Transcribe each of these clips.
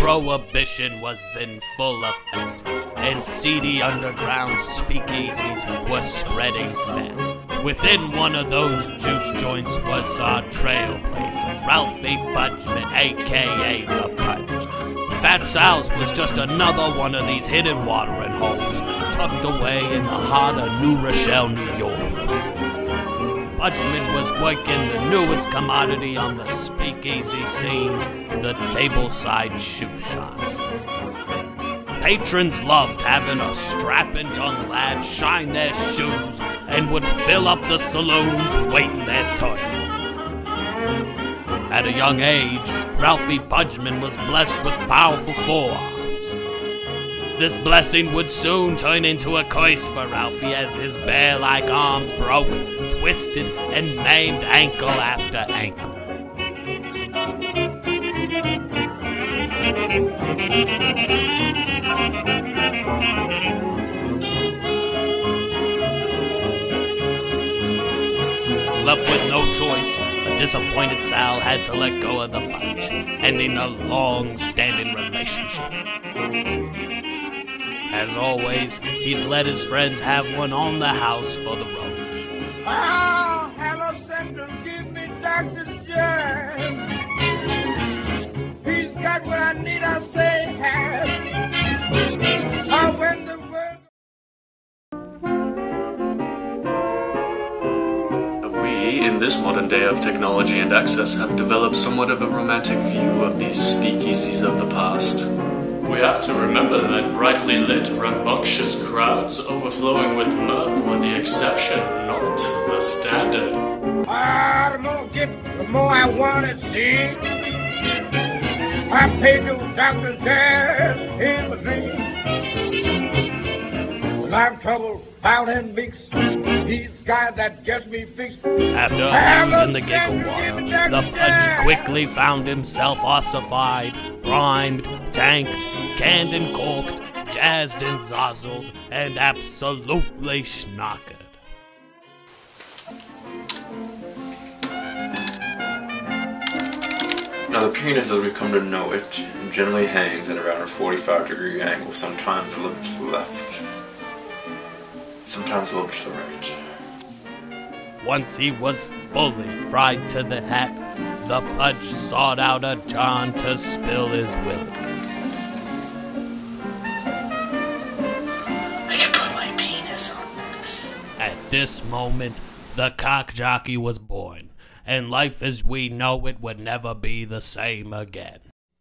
Prohibition was in full effect, and seedy underground speakeasies were spreading fat. Within one of those juice joints was our trailblazer, Ralphie Pudgeman, aka the Pudge. Fat Sal's was just another one of these hidden watering holes, tucked away in the heart of New Rochelle, New York. Pudgeman was working the newest commodity on the speakeasy scene, the tableside shoe shop. Patrons loved having a strapping young lad shine their shoes and would fill up the saloons waiting their turn. At a young age, Ralphie Pudgeman was blessed with powerful forearms. This blessing would soon turn into a curse for Ralphie as his bear-like arms broke, twisted, and maimed ankle after ankle. Left with no choice, a disappointed Sal had to let go of the Pudge, ending a long-standing relationship. As always, he'd let his friends have one on the house for the road. Oh, hello, Central, give me Dr. John. He's got what I need, I say, have. Oh, when the world... We, in this modern day of technology and access, have developed somewhat of a romantic view of these speakeasies of the past. We have to remember that brightly lit, rambunctious crowds overflowing with mirth were the exception, not the standard. Ah, the more I get, the more I want to see. I paid those doctors there in my dream. When I'm troubled, foul and mixed, these guys that gets me fixed. After abusing the giggle water, the Pudge quickly found himself ossified, primed, tanked, canned and corked, jazzed and zozzled, and absolutely schnockered. Now the penis, as we come to know it, generally hangs at around a 45-degree angle, sometimes a little bit to the left, sometimes a little bit to the right. Once he was fully fried to the hat, the Pudge sought out a John to spill his Wilbut. I can put my penis on this. At this moment, the Cock Jockey was born, and life as we know it would never be the same again.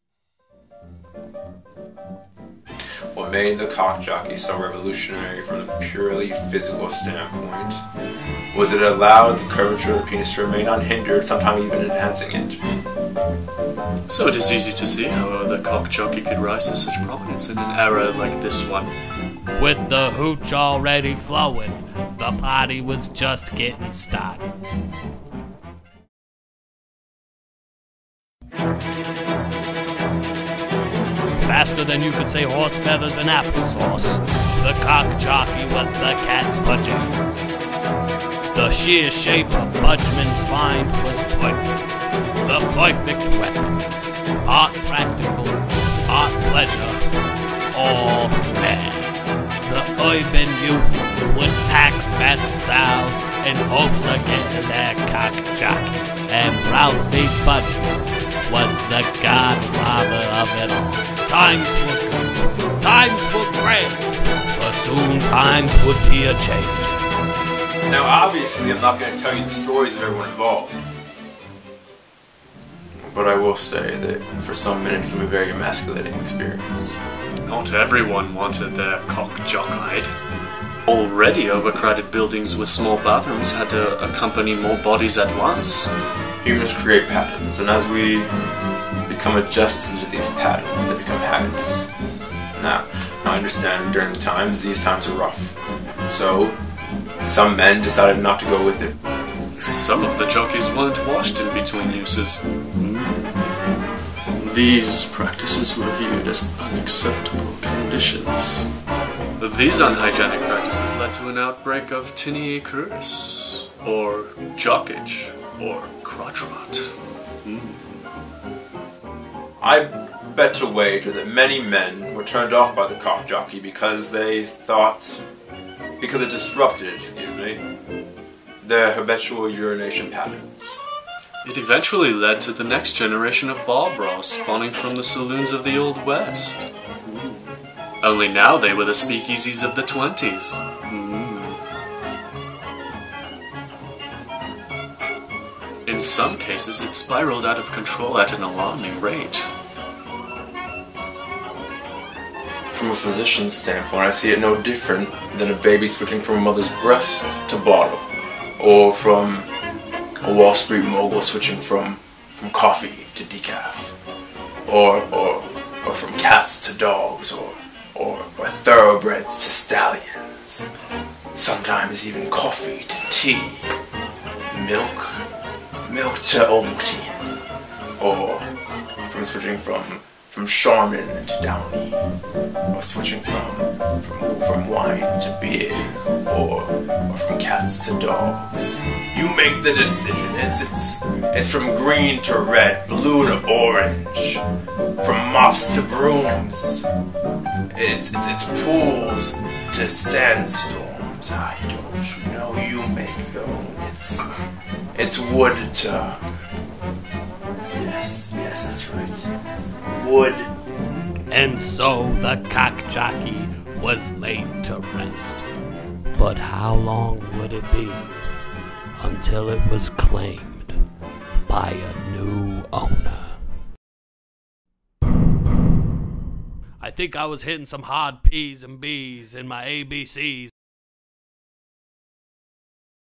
What made the Cock Jockey so revolutionary from the purely physical standpoint was it allowed the curvature of the penis to remain unhindered, sometimes even enhancing it. So it is easy to see how the Cock Jockey could rise to such prominence in an era like this one. With the hooch already flowing, the party was just getting started. Faster than you could say horse feathers and applesauce, the Cock Jockey was the cat's pajamas. The sheer shape of Pudgeman's find was perfect, the perfect weapon. Part practical, part pleasure, all man. The urban youth would pack Fat Sal's in hopes of getting their Cock Jockey, and Ralphie Pudgeman was the godfather of it all. Times were good, times were grand, but soon times would be a-changin'. Now obviously I'm not going to tell you the stories of everyone involved, but I will say that for some men it became a very emasculating experience. Not everyone wanted their cock jockeyed. Already overcrowded buildings with small bathrooms had to accompany more bodies at once. Humans create patterns, and as we become adjusted to these patterns, they become habits. Now I understand during the times, these times are rough. So, some men decided not to go with it. Some of the jockeys weren't washed in between uses. These practices were viewed as unacceptable conditions. These unhygienic practices led to an outbreak of tinny curse, or jockage, or crotch rot. I bet to wager that many men were turned off by the Cock Jockey because it disrupted, their habitual urination patterns. It eventually led to the next generation of ball bras spawning from the saloons of the Old West. Only now they were the speakeasies of the 20s. In some cases, it spiraled out of control at an alarming rate. From a physician's standpoint, I see it no different than a baby switching from a mother's breast to bottle, or from a Wall Street mogul switching from coffee to decaf, or from cats to dogs, or thoroughbreds to stallions, sometimes even coffee to tea, milk to Ovaltine, or from switching from Charmin to Downy, or switching from wine to beer, or from cats to dogs. You make the decision. It's from green to red, blue to orange, from mops to brooms. It's pools to sandstorms. I don't know. You make the own. It's wood to. Yes, that's right. Wood. And so the Cock Jockey was laid to rest. But how long would it be until it was claimed by a new owner? I think I was hitting some hard P's and B's in my ABCs.